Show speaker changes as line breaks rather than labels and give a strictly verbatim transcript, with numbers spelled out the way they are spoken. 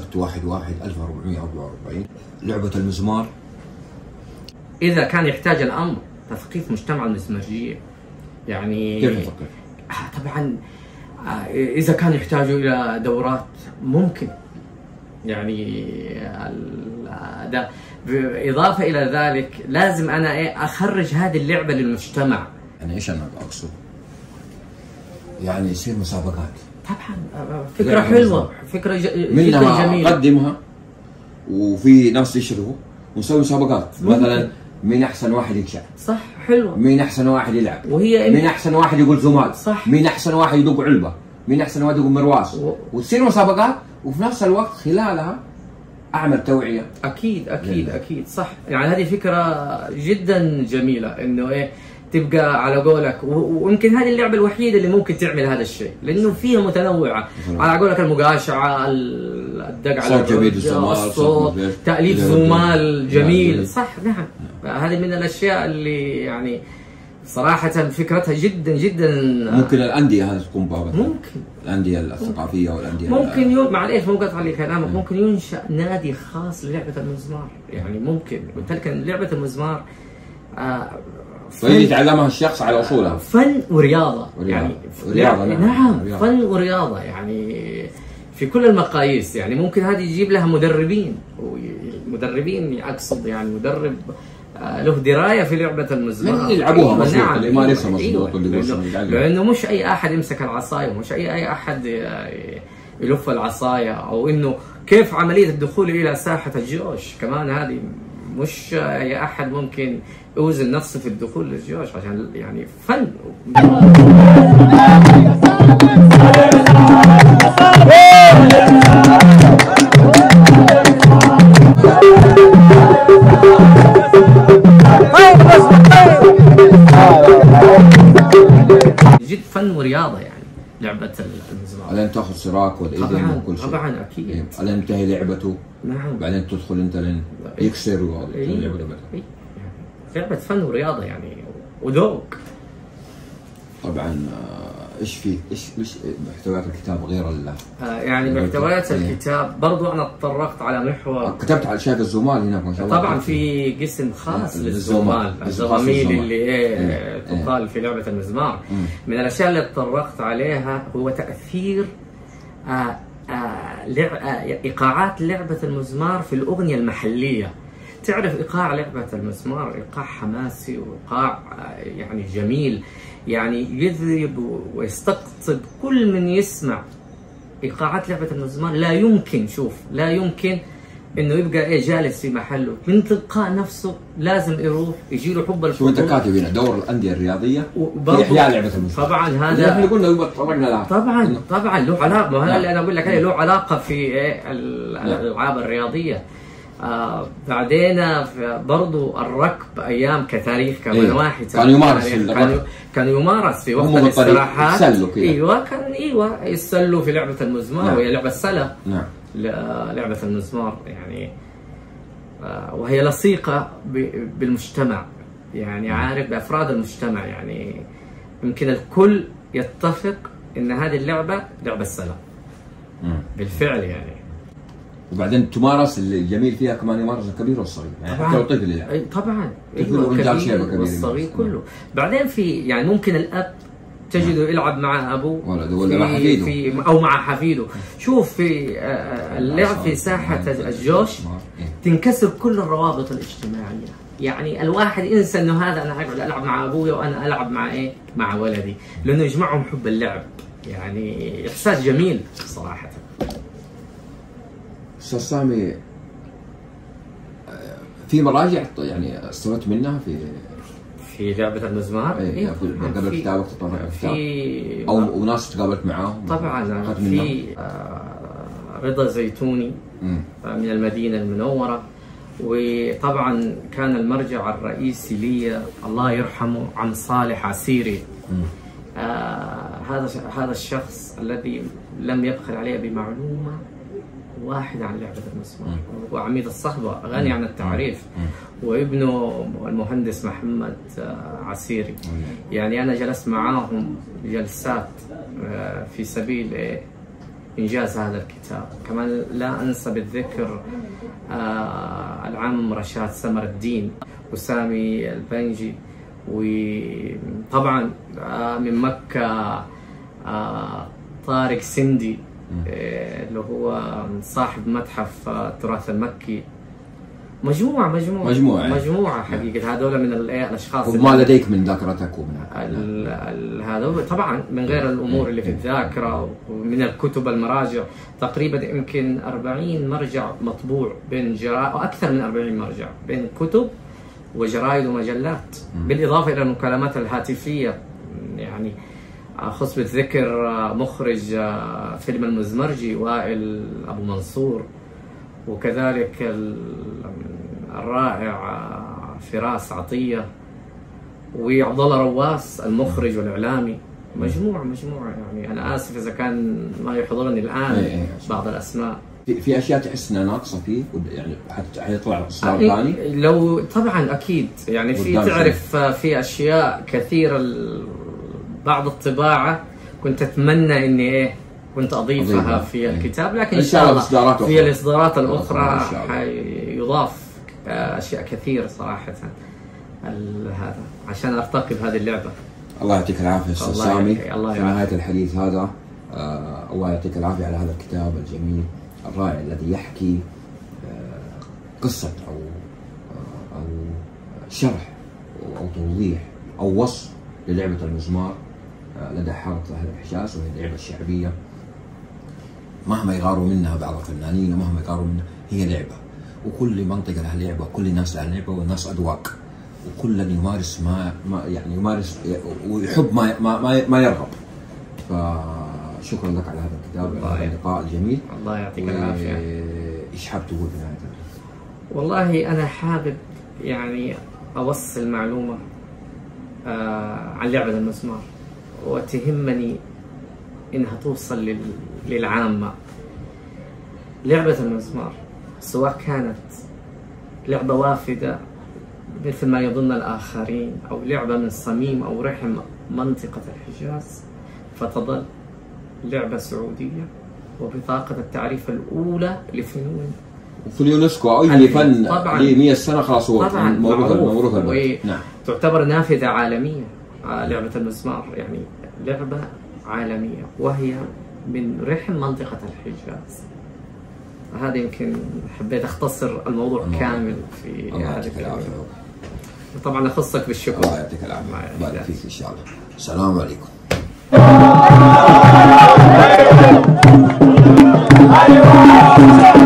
وقت واحد واحد ألف وأربعمئة وأربعة وأربعين لعبة المزمار.
إذا كان يحتاج الأمر تثقيف مجتمع المزمارجية، يعني
كيف تفكر؟
طبعا إذا كان يحتاجوا إلى دورات ممكن، يعني ده إضافة إلى ذلك لازم أنا إيه أخرج هذه اللعبة للمجتمع.
يعني إيش أنا أقصد؟ يعني يصير مسابقات.
طبعا فكرة حلوة، فكرة جدا
منها
جميلة.
أقدمها وفي ناس يشرفوا ونسوي مسابقات، مثلا مين أحسن واحد يكشف،
صح، حلوة.
مين أحسن واحد يلعب،
وهي
مين أحسن واحد يقول زمال،
صح.
مين أحسن واحد يدق علبة، مين أحسن واحد يقول مرواس، و... وتصير مسابقات، وفي نفس الوقت خلالها أعمل توعية.
أكيد أكيد لله. أكيد صح، يعني هذه فكرة جدا جميلة، إنه إيه تبقى على قولك، ويمكن هذه اللعبة الوحيدة اللي ممكن تعمل هذا الشيء، لأنه فيها متنوعة على قولك، المقاشعة، الدق على الصوت، تأليف زمال جميل، صح. نعم، هذه من الأشياء اللي يعني صراحة فكرتها جدا جدا.
ممكن الأندية هذه تقوم بها،
ممكن
الأندية الثقافية والأندية
ممكن يو... معليش مو قطع لي كلامك، ممكن ينشأ نادي خاص للعبة المزمار، يعني ممكن. قلت لك ان لعبة المزمار آه
فن يتعلمها الشخص على أصولها،
فن ورياضة, ورياضة. يعني
ورياضة.
نعم, نعم رياضة. فن ورياضة يعني في كل المقاييس. يعني ممكن هذه يجيب لها مدربين، مدربين أقصد يعني مدرب له درايه في لعبه المزمار،
من يلعبوها مظبوط،
نعم.
اللي يمارسها مظبوط،
لانه, لأنه مش اي احد يمسك العصايه، ومش اي اي احد يلف العصايه، او انه كيف عمليه الدخول الى ساحه الجيوش كمان، هذه مش اي احد ممكن يوزن نفسه في الدخول للجيوش، عشان يعني فن. جد فن ورياضه يعني لعبه المزمار.
الين تاخذ سراك والايدين وكل شيء،
طبعا اكيد.
الين ينتهي لعبته،
نعم،
بعدين تدخل انت لين يكسر وتلعب لعبته.
لعبه فن ورياضه يعني وذوق.
طبعا ايش في ايش ايش محتويات الكتاب غير ال
آه يعني محتويات الكتاب برضو انا تطرقت على محور،
كتبت على شايف الزمال هناك ما شاء الله.
طبعا في قسم خاص للزمال، الزماميل اللي ايه تقال في لعبه المزمار. من الاشياء اللي تطرقت عليها هو تاثير آه آه لع... آه ايقاعات لعبه المزمار في الاغنيه المحليه. تعرف ايقاع لعبه المزمار ايقاع حماسي وايقاع آه يعني جميل، يعني يذهب ويستقطب كل من يسمع ايقاعات لعبه المزمار. لا يمكن شوف لا يمكن انه يبقى ايه جالس في محله، من تلقاء نفسه لازم يروح يجي له حب الفضول.
شو انت كاتب هنا دور الانديه الرياضيه في احياء لعبه المزمار.
طبعا هذا
احنا قلنا يبقى تطرقنا لها.
طبعا طبعا له علاقه، ما هذا اللي انا اقول لك عليه، له علاقه في ايه الالعاب الرياضيه. آه بعدين برضو الركب ايام كتاريخ كمان إيه؟ واحد
كان يمارس
كان, كان يمارس في وقت الاستراحات. ايوه كان ايوه يسلوا في لعبه المزمار. نعم. وهي لعبه سله.
نعم.
لعبه المزمار يعني آه وهي لصيقه بالمجتمع، يعني عارف بافراد المجتمع، يعني يمكن الكل يتفق ان هذه اللعبه لعبه سله. بالفعل يعني.
وبعدين تمارس الجميل فيها كمان يمارس الكبير والصغير، يعني حتى لو طفل يعني.
طبعا
ايوه الكبير
والصغير كله. بعدين في يعني ممكن الاب تجده يلعب مع ابوه
ولده ولا مع حفيده
في او مع حفيده. شوف في اللعب في ساحه الجوش تنكسر كل الروابط الاجتماعيه، يعني الواحد ينسى انه هذا انا اقعد العب مع ابوي وانا العب مع ايه مع ولدي، لانه يجمعهم حب اللعب، يعني احساس جميل صراحه.
استاذ سامي، في مراجع يعني استفدت منها في
في لعبة المزمار؟
ايه قبل كتابك تطرق في او وناس تقابلت معاهم؟
طبعا في آه رضا زيتوني مم. من المدينة المنورة، وطبعا كان المرجع الرئيسي لي الله يرحمه عم صالح عسيري. آه هذا هذا الشخص الذي لم يبخل علي بمعلومة واحد عن لعبة المزمار، وعميد الصحبة غني عن التعريف، وابنه المهندس محمد عسيري. يعني أنا جلست معاهم جلسات في سبيل إنجاز هذا الكتاب. كمان لا أنسى بالذكر آه العم رشاد سمر الدين وسامي البنجي، وطبعا آه من مكة آه طارق سندي آه اللي هو صاحب متحف التراث المكي. مجموعة مجموعة
مجموعة
مجموعة حقيقة هذول من الأشخاص.
وما لديك من ذاكرتك ومن
هذا طبعا من غير الأمور اللي في الذاكرة ومن الكتب المراجع. تقريبا يمكن أربعين مرجع مطبوع بين جرائد، أو أكثر من أربعين مرجع بين كتب وجرائد ومجلات، بالإضافة إلى المكالمات الهاتفية. يعني أخص بالذكر مخرج فيلم المزمرجي وائل أبو منصور، وكذلك الرائع فراس عطية، وعبد الله رواس المخرج والإعلامي. مجموعة مجموعة يعني أنا آسف إذا كان ما يحضرني الآن بعض الأسماء.
في, في أشياء تحس إنها ناقصة فيه يعني حتى حيطلع إصدار ثاني؟
لو طبعا أكيد يعني في تعرف في أشياء كثيرة بعض الطباعة كنت أتمنى إني إيه كنت أضيفها أضيفها. في الكتاب، لكن إن شاء الله في الإصدارات الأخرى حيضاف أشياء كثيرة صراحة هذا عشان أرتقي بهذه اللعبة.
الله يعطيك العافية أستاذ سامي. في نهاية الحديث هذا آه الله يعطيك العافية على هذا الكتاب الجميل الرائع الذي يحكي آه قصة أو آه أو شرح أو توضيح أو وصف للعبة المزمار آه لدى حارة أهل الحجاز، وهي لعبة شعبية مهما يغاروا منها بعض الفنانين ومهما يغاروا منها هي لعبة، وكل منطقة لها لعبة وكل الناس لها لعبة والناس أذواق، وكل يمارس ما, ما يعني يمارس ويحب ما ما ما يرغب. فشكرا لك على هذا الكتاب على هذا اللقاء الجميل.
الله يعطيك العافية.
ايش حاب تقول في نهاية؟
والله أنا حابب يعني أوصل معلومة آه عن لعبة المزمار، وتهمني إنها توصل لل... للعامة. لعبة المزمار سواء كانت لعبة وافدة مثل ما يظن الآخرين أو لعبة من صميم أو رحم منطقة الحجاز، فتظل لعبة سعودية وبطاقة التعريف الأولى لفنون
وفي اليونسكو أو أي فن ليه مئة سنة خلاص هو موروث البلد.
نعم. تعتبر نافذة عالمية لعبة المزمار، يعني لعبة عالمية وهي من رحم منطقة الحجاز. هذا يمكن حبيت أختصر الموضوع الله كامل في
الله يعطيك العافية.
طبعا أخصك بالشكر.
الله يعطيك العافية. بارك فيك إن شاء الله. السلام عليكم.